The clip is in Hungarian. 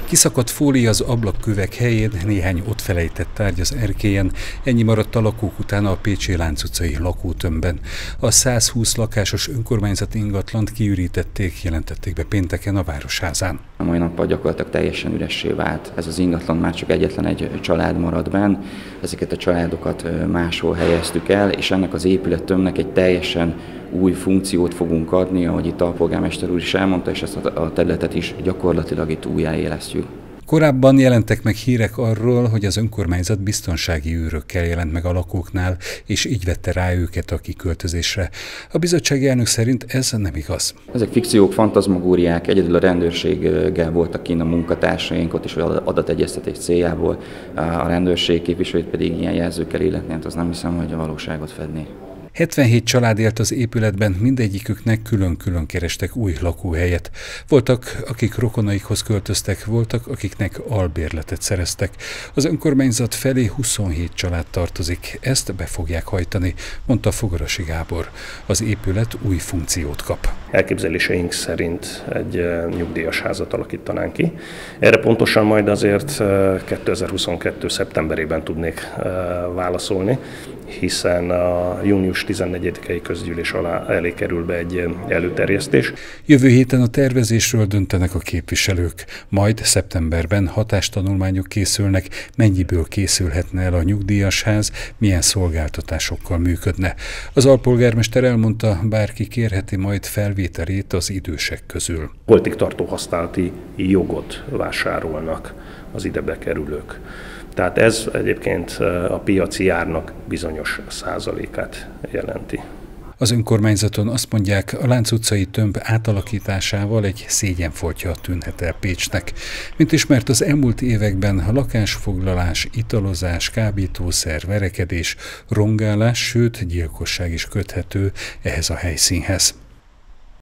Kiszakadt fólia az ablakkövek helyén, néhány ott felejtett tárgy az erkélyen, ennyi maradt a lakók után a pécsi Lánc utcai lakótömbben. A 120 lakásos önkormányzati ingatlant kiürítették, jelentették be pénteken a Városházán. A mai nappal gyakorlatilag teljesen üressé vált. Ez az ingatlan már csak egyetlen egy család marad benn. Ezeket a családokat máshol helyeztük el, és ennek az épülettömbnek egy teljesen új funkciót fogunk adni, ahogy itt a polgármester úr is elmondta, és ezt a területet is gyakorlatilag itt újjáélesztjük. Korábban jelentek meg hírek arról, hogy az önkormányzat biztonsági őrökkel jelent meg a lakóknál, és így vette rá őket a kiköltözésre. A bizottsági elnök szerint ez nem igaz. Ezek fikciók, fantazmagóriák, egyedül a rendőrséggel voltak kint a munkatársaink, ott is adategyeztetés céljából, a rendőrség képviselőit pedig ilyen jelzőkkel illetni, hát az nem hiszem, hogy a valóságot fedné. 77 család élt az épületben, mindegyiküknek külön-külön kerestek új lakóhelyet. Voltak, akik rokonaikhoz költöztek, voltak, akiknek albérletet szereztek. Az önkormányzat felé 27 család tartozik, ezt be fogják hajtani, mondta Fogarasi Gábor. Az épület új funkciót kap. Elképzeléseink szerint egy nyugdíjas házat alakítanánk ki. Erre pontosan majd azért 2022. szeptemberében tudnék válaszolni, hiszen a június 14-i közgyűlés elé kerül be egy előterjesztés. Jövő héten a tervezésről döntenek a képviselők, majd szeptemberben hatástanulmányok készülnek, mennyiből készülhetne el a nyugdíjas ház, milyen szolgáltatásokkal működne. Az alpolgármester elmondta, bárki kérheti majd felvételét az idősek közül. Holtig tartó használati jogot vásárolnak az ide bekerülők. Tehát ez egyébként a piaci árnak bizonyos százalékát jelenti. Az önkormányzaton azt mondják, a Lánc utcai tömb átalakításával egy szégyenfoltja tűnhet el Pécsnek. Mint ismert, az elmúlt években a lakásfoglalás, italozás, kábítószer, verekedés, rongálás, sőt gyilkosság is köthető ehhez a helyszínhez.